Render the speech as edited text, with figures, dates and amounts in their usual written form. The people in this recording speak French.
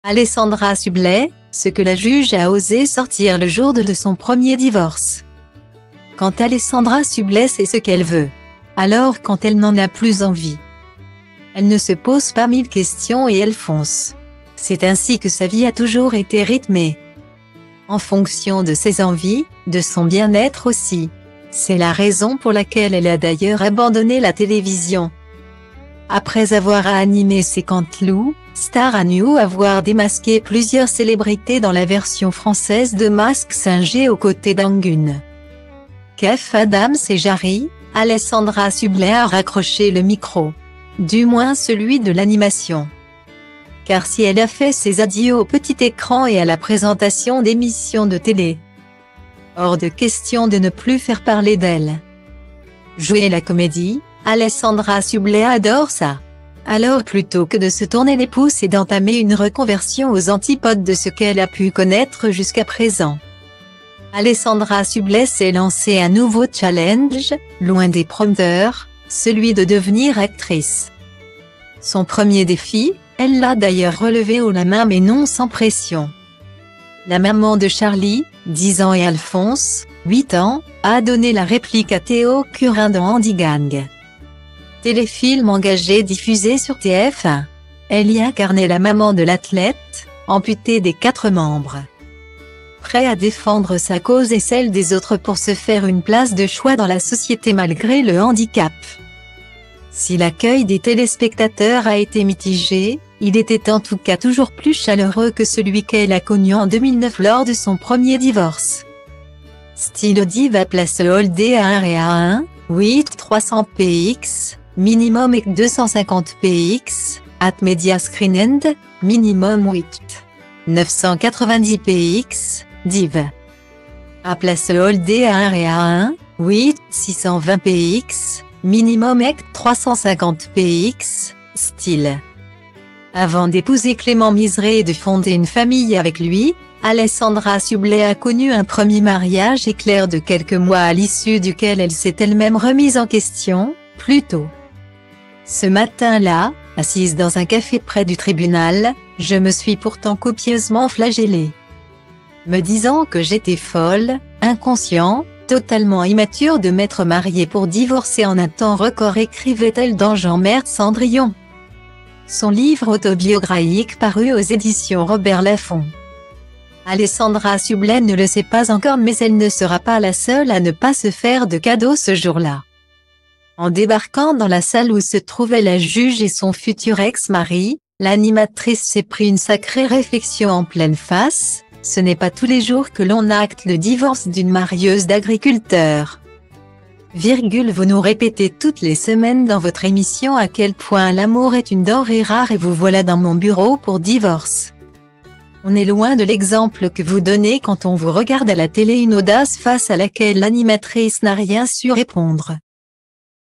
Alessandra Sublet, ce que la juge a osé sortir le jour de son premier divorce. Quand Alessandra Sublet sait ce qu'elle veut. Alors quand elle n'en a plus envie. Elle ne se pose pas mille questions et elle fonce. C'est ainsi que sa vie a toujours été rythmée. En fonction de ses envies, de son bien-être aussi. C'est la raison pour laquelle elle a d'ailleurs abandonné la télévision. Après avoir animé ses Canteloup, Star à New avoir démasqué plusieurs célébrités dans la version française de Mask Singer aux côtés d'Angun, Kev Adams et Jarry, Alessandra Sublet a raccroché le micro. Du moins celui de l'animation. Car si elle a fait ses adieux au petit écran et à la présentation d'émissions de télé, hors de question de ne plus faire parler d'elle. Jouer la comédie, Alessandra Sublet adore ça. Alors plutôt que de se tourner les pouces et d'entamer une reconversion aux antipodes de ce qu'elle a pu connaître jusqu'à présent, Alessandra Sublet s'est lancée un nouveau challenge, loin des prompteurs, celui de devenir actrice. Son premier défi, elle l'a d'ailleurs relevé haut la main mais non sans pression. La maman de Charlie, 10 ans et Alphonse, 8 ans, a donné la réplique à Théo Curin dans Handigang. Téléfilm engagé diffusé sur TF1. Elle y incarnait la maman de l'athlète, amputée des 4 membres. Prêt à défendre sa cause et celle des autres pour se faire une place de choix dans la société malgré le handicap. Si l'accueil des téléspectateurs a été mitigé, il était en tout cas toujours plus chaleureux que celui qu'elle a connu en 2009 lors de son premier divorce. Style diva place Holdé à 1 et à 1, 8 300 px, minimum et 250 px, at media screen end, minimum 8 990 px, div. À place Holdé à 1 et à 1, 8 620 px, minimum et 350 px, style. Avant d'épouser Clément Miseré et de fonder une famille avec lui, Alessandra Sublet a connu un premier mariage éclair de quelques mois à l'issue duquel elle s'est elle-même remise en question, plus tôt. Ce matin-là, assise dans un café près du tribunal, je me suis pourtant copieusement flagellée. Me disant que j'étais folle, inconscient, totalement immature de m'être mariée pour divorcer en un temps record, écrivait-elle dans Jean-Merde Cendrillon. Son livre autobiographique paru aux éditions Robert Laffont. Alessandra Sublet ne le sait pas encore mais elle ne sera pas la seule à ne pas se faire de cadeaux ce jour-là. En débarquant dans la salle où se trouvait la juge et son futur ex-mari, l'animatrice s'est pris une sacrée réflexion en pleine face. Ce n'est pas tous les jours que l'on acte le divorce d'une marieuse d'agriculteur. Vous nous répétez toutes les semaines dans votre émission à quel point l'amour est une denrée rare et vous voilà dans mon bureau pour divorce. On est loin de l'exemple que vous donnez quand on vous regarde à la télé, une audace face à laquelle l'animatrice n'a rien su répondre.